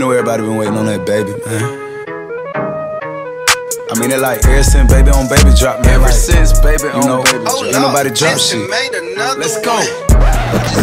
know everybody been waiting on that baby, man. I mean, it like ever since baby on baby drop, man. Ever since baby on baby drop, ain't nobody drop shit. Let's go.